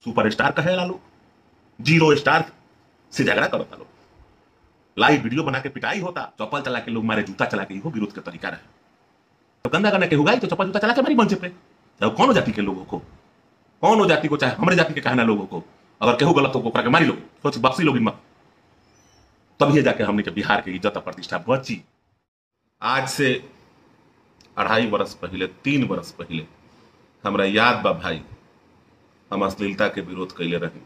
Superstar कहेला लोग, 0 star से झगड़ा करता लोग, लाइव वीडियो बना के पिटाई होता, चप्पल चला के लोग मारे, जूता चला के, इहो विरोध के तरीका रहे। तो गंदा गंदा के हुआ तो चप्पल जूता चला के मारी मंच पे, चाहे कौन जाति के लोगों को, कौन जाति को, चाहे हमारे जाति के कहना लोगों को, अगर केहू गलत हो ओकरा के मारी लो, सोच बख्शी लोग मत, तभी जाके हमने के बिहार के इज्जत और प्रतिष्ठा बची। आज से 2.5 बरस पहले, 3 बरस पहले हमरा याद बा भाई, हम अश्लीलता के विरोध कैले रही।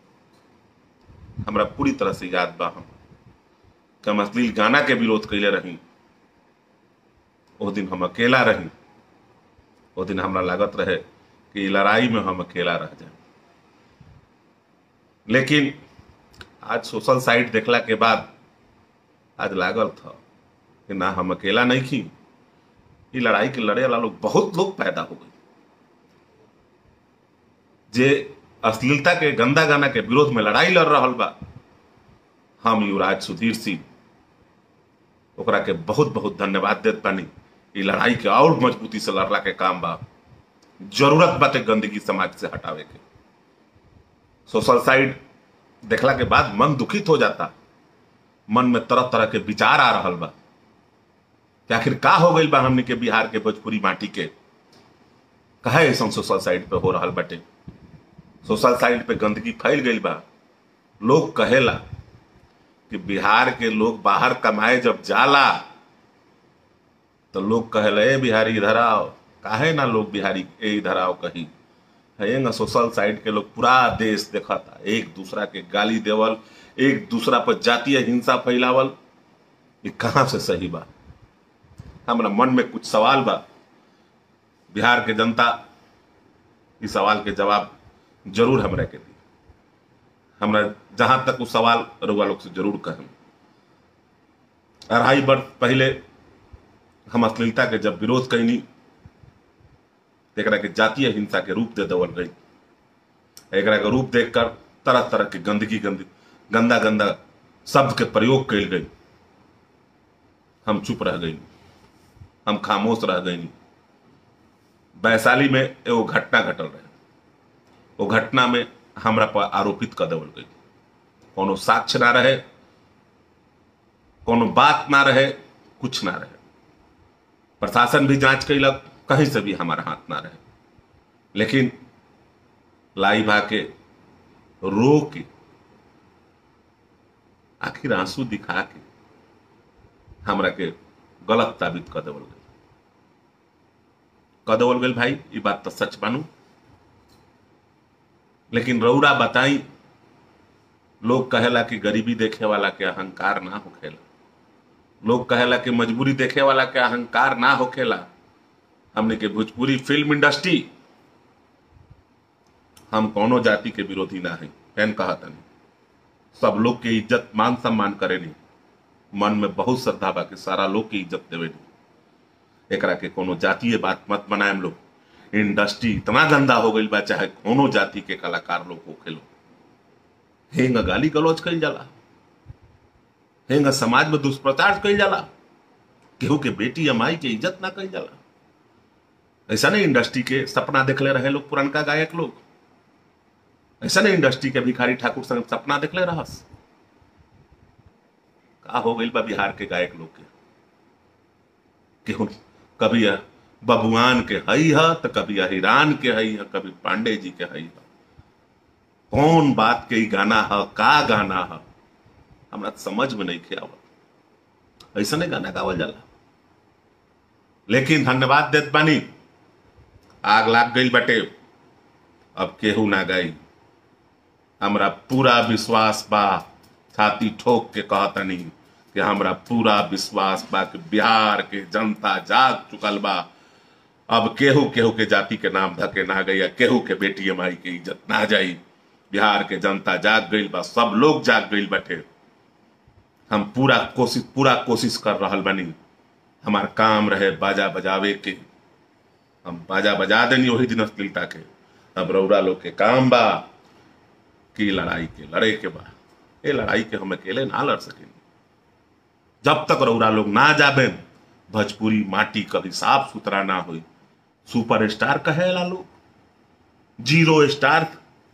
हमरा पूरी तरह से याद बा हम अश्लील गाना के विरोध कैले रही। वो दिन हम अकेला रही, वो दिन हमरा लागत रहे कि लड़ाई में हम अकेला रह जाए। लेकिन आज सोशल साइट देखला के बाद आज लागल था कि ना, हम अकेला नहीं थी, ये लड़ाई के लड़े वाला लोग, बहुत लोग पैदा हो गए जे अश्लीलता के गंदा गाना के विरोध में लड़ाई लड़ रहा बा। हम युवराज सुधीर सिंह ओकरा के बहुत बहुत धन्यवाद देत बानी। ये लड़ाई के और मजबूती से लड़ला के काम बा। जरूरत बाटे गंदगी समाज से हटावे के। सोशल साइट देखला के बाद मन दुखित हो जाता, मन में तरह तरह के विचार आ रहा बा कि आखिर का हो गई बा हमने के बिहार के भोजपुरी माटी के, कहे ऐसा सोशल साइट पे हो रहा बाटे। सोशल साइट पे गंदगी फैल गई बा। लोग कहेला कि बिहार के लोग बाहर कमाए जब जाला तो लोग कहेला, ए बिहारी इधर आओ, काहे ना लोग बिहारी ए इधर आओ कही है ना। सोशल साइट के लोग पूरा देश देखा था, एक दूसरा के गाली देवल, एक दूसरा पर जातीय हिंसा फैलावल, ये कहां से सही बा। हमारा मन में कुछ सवाल बा। बिहार के जनता इस सवाल के जवाब जरूर हमरा के दी। हमरा जहां तक उस सवाल रउआ लोग से जरूर कहम। 2.5 वर्ष पहले हम अश्लीलता के जब विरोध कैनी, एकरा के जातीय हिंसा के रूप दे देवल गई। एकरा के रूप देखकर तरह तरह के गंदा गंदा शब्द के प्रयोग कैल गई। हम चुप रह गई, हम खामोश रह गई। वैशाली में एगो घटना घटल रहे, वो घटना में हमरा पर आरोपित कर देवल गई। कोनो साक्ष्य ना रहे, कोनो बात ना रहे, कुछ ना रहे। प्रशासन भी जांच कैलक, कहीं से भी हमारा हाथ ना रहे। लेकिन लाइव आके रो के, आखिर आंसू दिखा के हमरा के गलत साबित कर देवल गई। भाई ये बात तो सच मानू। लेकिन रउरा बताई, लोग कहेला कि गरीबी देखे वाला के अहंकार ना होखेला, लोग कहेला कि मजबूरी देखे वाला के अहंकार ना होखेला। हमने के भोजपुरी फिल्म इंडस्ट्री, हम कोनो जाति के विरोधी ना है, फैन कहता नहीं। सब लोग के इज्जत मान सम्मान करे नहीं, मन में बहुत श्रद्धा बा कि सारा लोग की इज्जत देवे नहीं। एकरा के कोनो जातीय बात मत बनाए। लोग इंडस्ट्री इतना गंदा हो गई बा, चाहे कोनो जाति के कलाकार लोग होखे लो, हेंगा गाली गलौज कइल जाला, हेंगा समाज में दुष्प्रचार कइल जाला, केहू के बेटी या माई के इज्जत ना कइल जाला। ऐसा नहीं इंडस्ट्री के सपना देखले रहे लोग, पुरनका गायक लोग। ऐसा नहीं इंडस्ट्री के भिखारी ठाकुर संग सपना देखले रहस। का हो गई बा बिहार के गायक लोग के, केहू कभी बबुआन के हई है, तो कभी अहिरान के हई है, कभी पांडे जी के हई है। कौन बात के गाना है, का गाना है, हमरा समझ में नहीं आवत। ऐसा नहीं गाना गावल जाला। लेकिन धन्यवाद देत बानी, आग लाग गई बटे, अब केहू ना गई। हमरा पूरा विश्वास बा, छाती ठोक के कहतनी कि हमरा पूरा विश्वास बा कि बिहार के जनता जाग चुकल बा। अब केहू केहू के जाति के नाम धके ना गई, केहू के बेटी माई के इज्जत ना जाई। बिहार के जनता जाग गई बा, सब लोग जाग गई बटे। हम पूरा कोशिश कर रहल बनी। हमार काम रहे बाजा बजावे के, हम बाजा बजा देनी वही दिन अश्लीलता के। अब रउरा लोग के काम बा कि लड़ाई के लड़े के बा। ये लड़ाई के हम अकेले ना लड़ सकें। जब तक रउरा लोग ना जाबे, भोजपुरी माटी कभी साफ सुथरा ना हुई। सुपरस्टार कहेला लोग, 0 स्टार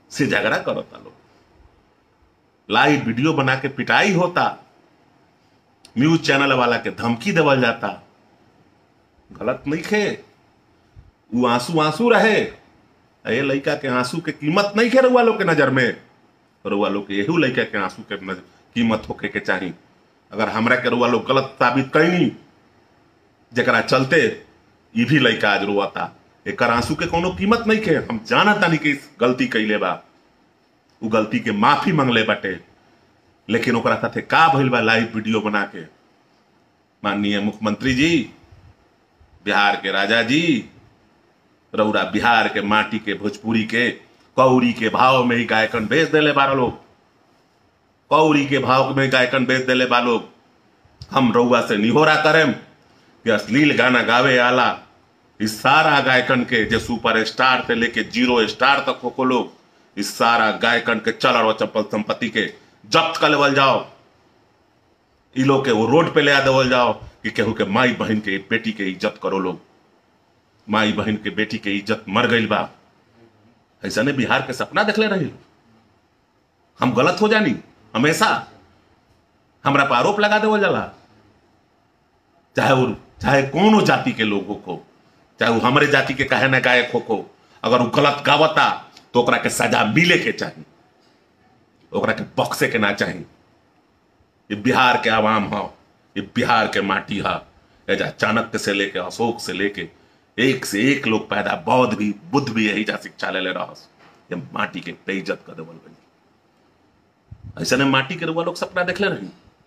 से झगड़ा करता लोग, लाइव वीडियो बना के पिटाई होता, न्यूज चैनल वाला के धमकी देवल जाता। गलत नहीं खे, वो आंसू आंसू रहे। ये लड़का के आंसू के कीमत नहीं खे रउआ लोग के नजर में, रउआ लोग के यही लड़का के आंसू के कीमत होके के चाहिए। अगर हमरा के रउआ लोग गलत साबित कैनी, जरा चलते ये भी लड़का आज रोता, एक आंसू के कोनो कीमत नहीं खे। हम जाना तानी कि गलती कैले बा, वो गलती के माफी मांगले बाटे, लेकिन ओकरा साथे का भइल बा लाइव वीडियो बना के। माननीय मुख्यमंत्री जी, बिहार के राजा जी, रउरा बिहार के माटी के भोजपुरी के कौड़ी के भाव में ही गायकन बेच देले बारा लोग, कौड़ी के भाव में गायकन बेच देले बा लोग। हम रउआ से निहोरा करें कि अश्लील गाना गावे आला इस सारा गायकन के जो सुपर स्टार से लेके 0 स्टार तक हो को लोग, इस सारा गायकन के चल और चप्पल संपत्ति के जब्त कर लेवल जाओ। इ लोग के वो रोड पे ले आ देवल जाओ कि केहू के माई बहन के बेटी के इज्जत करो लोग। माई बहन के बेटी के इज्जत मर गई बा। ऐसा ने बिहार के सपना देखले रही। हम गलत हो जानी, हमेशा हमरा पर आरोप लगा देवल जाला, चाहे कोनो जाति के लोग हो, चाहे वो हमारे जाति के कहे न गायक हो। अगर वो गलत गावता तो ओकरा के सजा मिले के चाहिए, ओकरा के बक्से के ना चाहिए। ये बिहार के आवाम हो, ये बिहार के माटी है। एजा चाणक्य से लेके अशोक से लेके एक से एक लोग पैदा, बौद्ध भी बुद्ध भी यही जा शिक्षा ले रहस। ये माटी के बेइज्जत कर देवल गई। ऐसा ने माटी के रुआ लोग सपना देखले रही।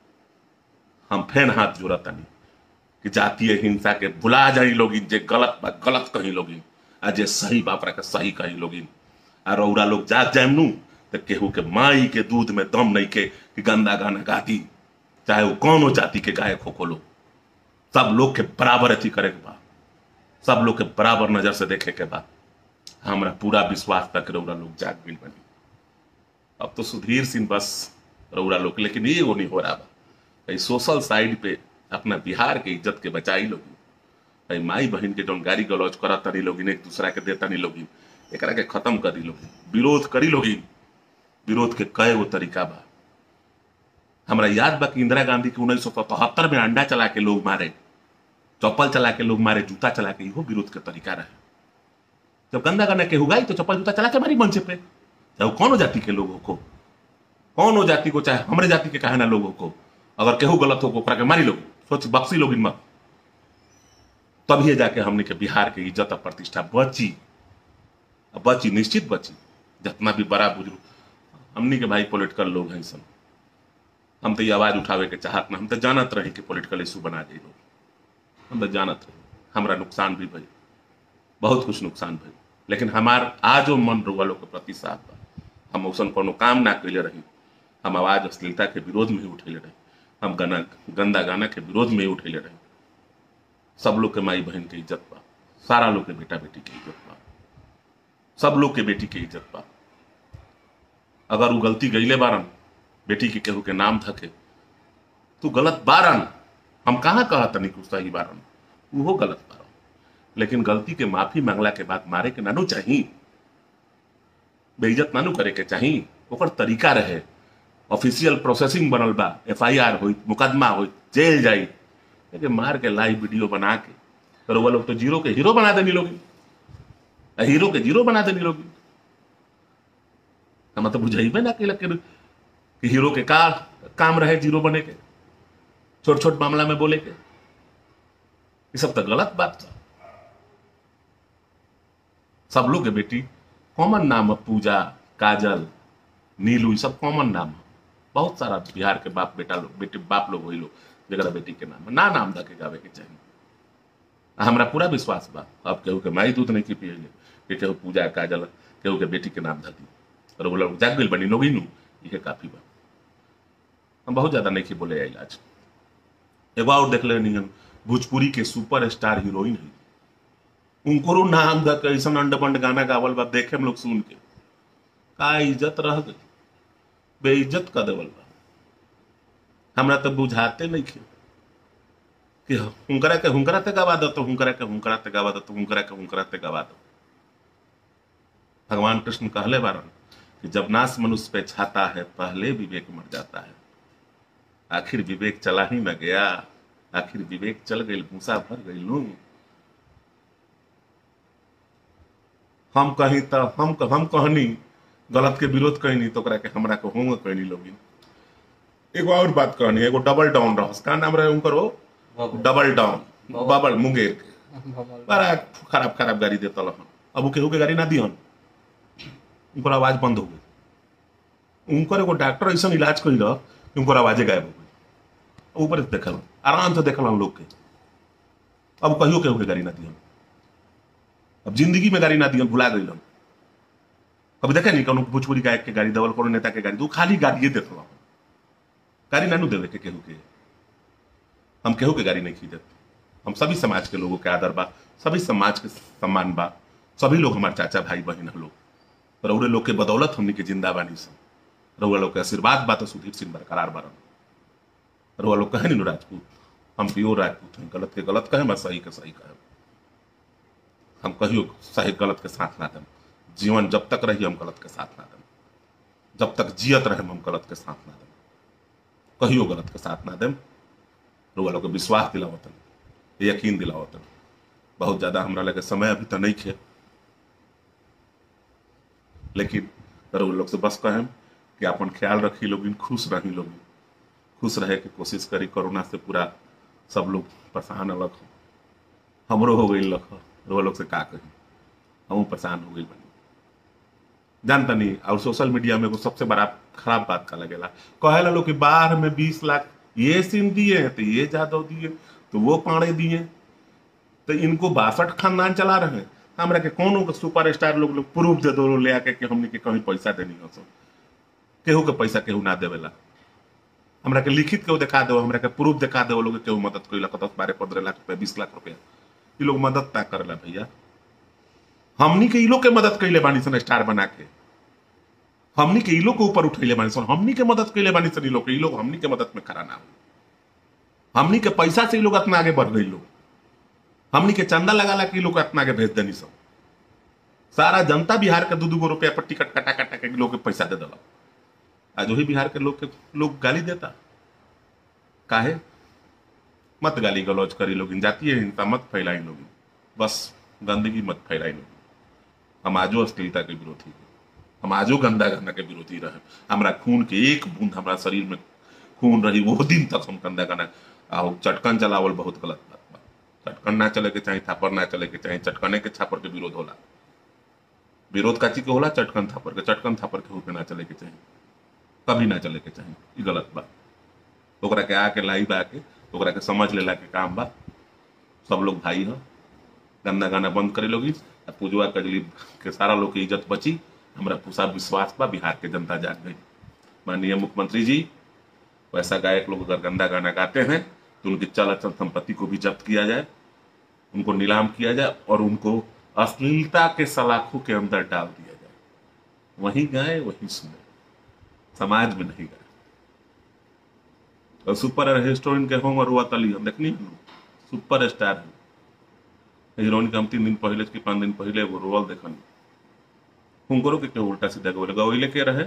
हम फेन हाथ जोड़ता नहीं कि जातीय हिंसा के भुला जाई लोग, जे गलत बा गलत कहीं लोग, आ जे सही बापरा के सही कहीं लोग। आ रौरा लोग जाग जाए नू तो केहू के माई के दूध में दम नहीं के कि गंदा गाना गाती, चाहे वो कौनो जाति के गायक हो लोग। सब लोग के बराबर अथी करे के बा, सब लोग के बराबर नजर से देखे के बा। हमरा पूरा विश्वास तक रौरा लोग जाग बिल बनी। अब तो सुधीर सिंह बस रौरा लोग, लेकिन ये वो नहीं हो रहा बा। सोशल साइड पे अपना बिहार के इज्जत के बचाई लोगी, माई बहन के जो गाड़ी गलौज करा तनी लोगी, एक दूसरा के देता नहीं लोगी, एक के खत्म करी लोगी, विरोध करी लोगी। विरोध के कई वो तरीका बा। हमरा याद बा कि इंदिरा गांधी के 1977 में अंडा चला के लोग मारे, चप्पल चला के लोग मारे, जूता चला के, इहो विरोध के तरीका रहे। जब गंदा गाना के हुगाई तो चप्पल जूता चला के मारी मंच पे, चाहे कोनो जाति के लोगों को, कोनो जाति को, चाहे हमारे जाति के कहे ना लोगों को, अगर केहू गलत हो ओकरा के मारी लोग, सोच बक्सी लोग मत। तभी जाके हमने के बिहार के इज्जत और प्रतिष्ठा बची, बची निश्चित बची। जितना भी बड़ा बुजुर्ग हमनी के भाई पॉलिटिकल लोग हैं सब, हम तो ये आवाज उठावे के चाहत ना, हम तो जानत रहे कि पॉलिटिकल इशू बना दे लोग, हम तो जानत रहे। हमारा नुकसान भी भई, बहुत कुछ नुकसान भई, लेकिन हमार आज मन रुआ लोग के प्रति साथ बा। हम औसन कोनो काम ना कैले रही। हम आवाज अश्लीलता के विरोध में ही उठेले रही, हम गंदा गाना के विरोध में ही उठेले रही। सब लोग के माई बहन के इज्जत बा, सारा लोग के बेटा बेटी के इज्जत बा, सब लोग के बेटी के इज्जत बा। अगर वो गलती गईले बारन, बेटी के केहू के नाम धके तो गलत बारन, हम कहाँ कहा तनी कुछ सही बारन, वो गलत बारन। लेकिन गलती के माफी मांगला के बाद मारे के नानू चाहिए, बेइज्जत नानू करे के चाहिए। ओकर तरीका रहे, ऑफिशियल प्रोसेसिंग बनल बा, FIR हो, मुकदमा हो, जेल जाई। लेकिन मार के लाइव वीडियो बना के तो वो लोग तो जीरो के हीरो बना देनी लोग, हीरो के जीरो बना देनी लोग। हम तो बुझेबे ना कि हीरो के का काम रहे जीरो बने के, छोट छोट मामला में बोले के। ये सब तो गलत बात था। सब लोग के बेटी कॉमन नाम है, पूजा, काजल, नीलू, सब कॉमन नाम है। बहुत सारा बिहार के बाप बेटा लोग, बेटे बाप लोग वही लोग जगह बेटी के नाम है, ना नाम धके गावे के चाहिए। हमरा पूरा विश्वास बा। अब केहू के माई दूध नहीं की पियले कि केहू पूजा, काजल, केहू के बेटी के नाम धती, और वो लोग जाग गई बनी लोग ही, ये काफी बा। हम बहुत ज्यादा नहीं की बोले आई। आज एगो और देख ले नहीं, भोजपुरी के सुपर स्टार हीरोइन है, उनको नाम धक ऐसा अंड बंड गाना गावल बा, देखे हम लोग सुन के का इज्जत रह गई, बेइज्जत कर देवल बा। हमरा तो बुझाते नहीं खे कि हुंकरा के हुंकराते गवा दो, तो हुंकरा के हुंकराते गवा दो, तो हुंकरा के हुंकराते गवा दो। भगवान कृष्ण कहले बारन कि जब नाश मनुष्य पे छाता है पहले विवेक मर जाता है। आखिर विवेक चला ही न गया, आखिर विवेक चल गई भूसा भर गई लू। हम कहीं तो हम कहनी गलत के विरोध कहनी तो के हमरा के होंगे कहनी लोग। एगो और बात कहनी, एगो डबल डाउन रह का नाम रहे उनकर, वो डबल डाउन बबल मुंगेर के बड़ा खराब खराब गाड़ी देता हन। अब वो केहू के गाड़ी ना दिहन, उनकर आवाज बंद हो गई। उनकर एगो डॉक्टर ऐसा इलाज कही कि उनकर आवाजे गायब हो गई। ऊपर देखल आराम से देखल हम लोग के। अब कहियो केहू के गाड़ी ना दिहन, अब जिंदगी में गाड़ी ना दिहन, भुला गई। कभी देखे नहीं कौन भोजपुरी गायक के गाड़ी देवल, कोनो नेता के गाड़ी, तो खाली गाड़िए देते गाड़ी नानू देवे के केहू के। हम केहू के गाड़ी नहीं खरीदते। हम सभी समाज के लोगों के आदर बा, सभी समाज के सम्मान बा, सभी लोग हमारे चाचा भाई बहन हम लोग। रउरे लोग के बदौलत हमनी के जिंदा बानी सब। रउआ लोग के आशीर्वाद बा तो सुधीर सिंह बरकरार बारन। रउआ लोग कहे नहीं राजपूत, हम प्योर राजपूत हैं। गलत के गलत कहे, मैं सही के सही कहे। हम कहियो सही गलत के साथ ना दें। जीवन जब तक रही हम गलत के साथ ना दें, जब तक जियत रहे हम गलत के साथ ना दें, कहियो गलत के साथ ना दें। रउआ लोग के विश्वास दिलावतन, यकीन दिलावतन। बहुत ज्यादा हमरा लगे समय अभी तो नहीं खे, लेकिन रउआ लोग से बस कहें कि अपन ख्याल रखी लोगिन, खुश रही लोगिन, खुश रहे की कोशिश करी। कोरोना से पूरा सब लोग परेशान अलग हो, हमरो हो गई लख। रउआ लोग से का कही, हम परेशान हो गई बनी जानता नहीं। और सोशल मीडिया में सबसे बड़ा खराब बात का लगेला, कहे लोग कि बाहर में 20 लाख ये सिंह दिए तो ये जादव दिए तो वो पाड़े दिए, तो इनको 62 खानदान चला रहे हैं। हमरा के कौन सुपर स्टार लोग प्रूफ दे दो ले आके कि हमने के कहीं पैसा देनी हो। सब केहू के पैसा केहू ना देवेला। हमरा के लिखित केहू दिखा दो, हमरा के प्रूफ दिखा दो लोग केहू मदद कैला 10, 12, 15 लाख रुपया, 20 लाख रुपया। ये लोग मदद ना करेला भैया। हमनी के लोग के मदद कैले बानी सन स्टार बना के, हमनी के लोग के ऊपर उठैले बानी सन, हमनी के मदद कैले बानी सन। लोग हमनी के मदद में खड़ा ना हो। हमनी के पैसा से लोग इतना आगे बढ़ गई। लोग हमनी के चंदा लगा कि लोग इतना आगे भेज देनी सब। सारा जनता बिहार के 2-2 रुपया पर टिकट कटा कटा के लोग के पैसा दे दिला। आज वही बिहार के लोग गाली देता काहे? मत गाली गलौज करी लोग, जातीय हिंसा मत फैलाई लोग, बस गंदगी मत फैलाई लोग। हम आजो अश्लीलता के विरोधी, हम आजो गंदा गंदा के विरोधी रहे। हमारा खून के एक बूंद हमारा शरीर में खून रही वो दिन तक हम गंदा गंदा चटकन चलावल बहुत गलत बात बा। चटकन ना चले के चाहे, थापर ना चले के चाहे। चटकने के छापर के विरोध होला। विरोध काची के होला? चटकन थापर के। चटकन थापर के होके ना चले के चाहे, कभी ना चले के चाहे। ये गलत बा। ओकरा के आके लाई बा के ओकरा के समझ लेला के काम बा। सब लोग भाई ह। गंदा गाना बंद करे लोगी, पूजवा कजली के सारा लोग की इज्जत बची। हमरा पूरा विश्वास बा बिहार के जनता जाग गई। माननीय मुख्यमंत्री जी, वैसा गायक लोग अगर गंदा गाना गाते हैं तो उनकी चल अचल संपत्ति को भी जब्त किया जाए, उनको नीलाम किया जाए और उनको अश्लीलता के सलाखों के अंदर डाल दिया जाए। वहीं गाए वहीं सुने, समाज में नहीं गाए। और सुपर हिस्टोरियन के होंगे रुआ तली हम देखनी, सुपर स्टार है हीरोइन के। हम 3 दिन पहले कि 5 दिन पहले वो रोल देखनी, हुनकरो के उल्टा सीधा गवैले के रहे।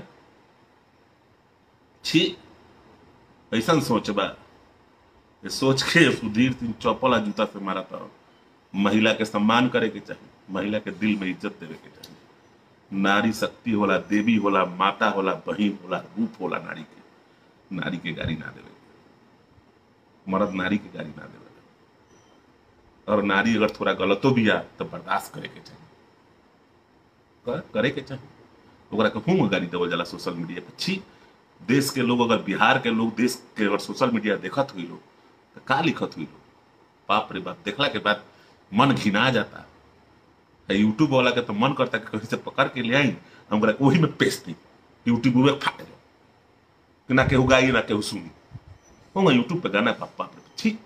छी ऐसा सोच बा, सोच के सुधीर सिंह चौपला जूता से मारा था। महिला के सम्मान करे के चाहिए, महिला के दिल में इज्जत देवे के चाहिए। नारी शक्ति होला, देवी होला, माता होला, बहन होला, रूप होला नारी के। नारी के गाड़ी ना देवे, मर्द नारी के गाड़ी ना देवे। और नारी अगर थोड़ा गलतो भी आ तो बर्दाश्त करे के चाहिए, करे के चाहिए। ओकरा के हूँ गाड़ी देवल जाला सोशल मीडिया पर। छी देश के लोग, अगर बिहार के लोग देश के अगर सोशल मीडिया देखत हुई लोग तो का लिखत हुई लोग? बाप रे बाप, देखला के बाद मन घिना जाता है। यूट्यूब वाला के तो मन करता है कि कहीं से पकड़ के ले आई हम वही में पेश दी, यूट्यूब में फाटे लो कि ना केहू गाई ना केहू सुनी। होगा यूट्यूब पे गाना बाप रे ठीक।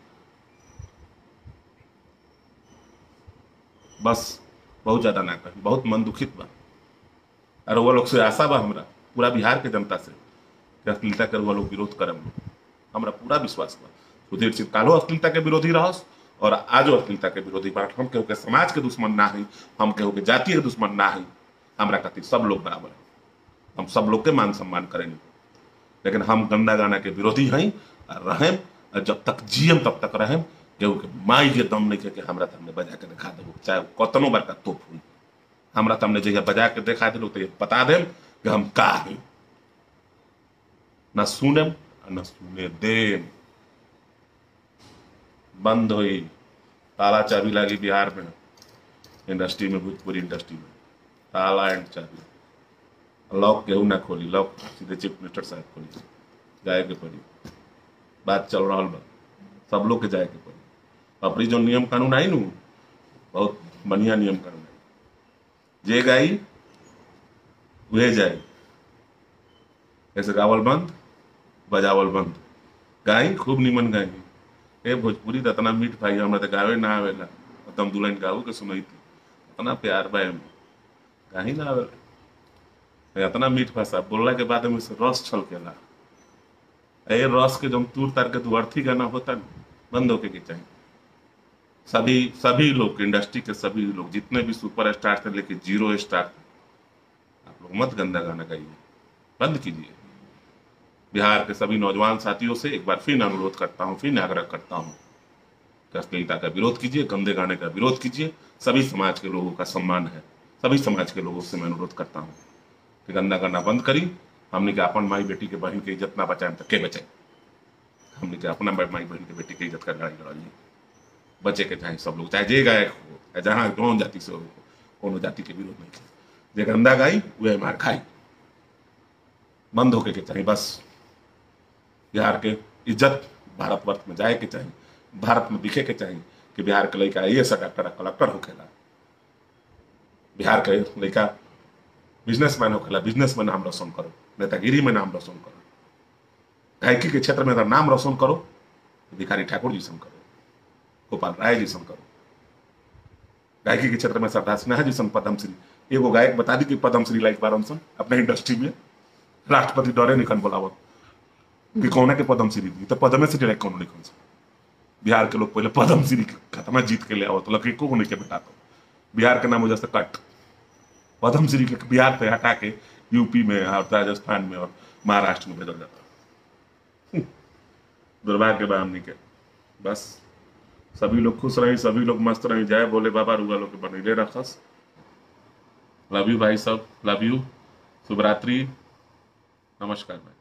बस बहुत ज्यादा ना कही, बहुत मन दुखित बा। और वो लोग से आशा बा हमरा पूरा बिहार के जनता से कि अश्लीलता के वो लोग विरोध करे। हमरा पूरा विश्वास बा सुधीर सिंह कालो अश्लीलता के विरोधी रहस और आजो अश्लीलता के विरोधी बा। हम केहू के समाज के दुश्मन ना है, हम केहू के जाति के दुश्मन ना है। हमरा खातिर सब लोग बराबर है। हम सब लोग के मान सम्मान करेंगे, लेकिन हम गंदा गाना के विरोधी हैं और रहें, और जब तक जियम तब तक रहें। केहू के माई के दम नहीं कि हमरा तमने बजा के दिखा देबो, चाहे कतनो बड़का तोप हुई। हमरा तमने जगह बजा के दिखा दिलो तो ये बता देम कि हम का हैं, न सुनेम न सुने देम। बंद हुई, ताला चाबी लगी बिहार में इंडस्ट्री में, भोजपुरी इंडस्ट्री में ताला एंड चाबी। लॉक केहू ना खोली, लॉक सीधे चीफ मिनिस्टर साहब खोली। जाए के पड़ी, बात चल रहा बा, सब लोग के जाए के पड़ी। अपनी जो नियम कानून आई नू, बहुत बढ़िया नियम कानून आई। जे गाई वह जाए, ऐसे गावल बंद बजावल बंद। गाई खूब निमन गाई, ए भोजपुरी तो इतना मीठ भाई, हमरा तो गावे ना आवेला, तुम दुल्हन गाऊ के सुनई थी, इतना प्यार बा एमे, गाही ना आवेला। इतना मीठ भाषा बोलला के बाद में से रस छलकेला। ए रस के जब तूर तार के तू अर्थी गाना होता न, बंद होके के चाहिए। सभी लोग, इंडस्ट्री के सभी लोग, जितने भी सुपर स्टार थे लेकिन 0 स्टार थे, आप लोग मत गंदा गाना गाइए, बंद कीजिए। बिहार के सभी नौजवान साथियों से एक बार फिर अनुरोध करता हूँ, फिर आग्रह करता हूँ कि अश्लीलता का विरोध कीजिए, गंदे गाने का विरोध कीजिए। सभी समाज के लोगों का सम्मान है, सभी समाज के लोगों से मैं अनुरोध करता हूँ कि गंदा गाना बंद करी। हमने के अपन माई बेटी के बहन के इज्जत ना बचाए तो के बचाए। हमने के अपना माई बहन के बेटी के इज्जत का लड़ाई लड़ाई बचे के चाहे सब लोग, चाहे जे गायक हो, जहाँ कौन जाति से हो, कोनो जाति के विरोध नहीं। जे गंदा गाई वह मार खाई, बंद होके के चाहिए। बस बिहार के इज्जत भारतवर्ष में जाए के चाहिए, भारत में दिखे के चाहिए कि बिहार के लड़का IAS डॉक्टर कलेक्टर होखेला, बिहार के लड़का बिजनेसमैन होखेला, बिजनेसमैन नाम रोशन करो, नेतागिरी में नाम रोशन करो, गायकी के क्षेत्र में अगर नाम रोशन करो तो भिखारी ठाकुर जी सन करो, गोपाल राय जी सन करो। गायकी के क्षेत्र में सरदार सिन्हा जी सन पद्मश्री, एगो गायक बता दी कि पद्मश्री लाइक बारन सन अपने इंडस्ट्री में, राष्ट्रपति डरे निकन बोलावत कि कौन के पद्मश्री दी, तो पद्मे से डायरेक्ट कौन निकल से। बिहार के लोग पहले पद्मश्री खत्म जीत के ले आवत, लकी को नहीं के बेटा तो बिहार के नाम वजह से कट पद्मश्री के बिहार से हटा के यूपी में और राजस्थान में और महाराष्ट्र में भेजल जाता। दुर्भाग्य बा हमनी के। बस सभी लोग खुश रही, सभी लोग मस्त रही, जय बोले बाबा, रुआ लोग के बनैले रखस। लव यू भाई सब, लव यू, शुभ रात्रि, नमस्कार भाई।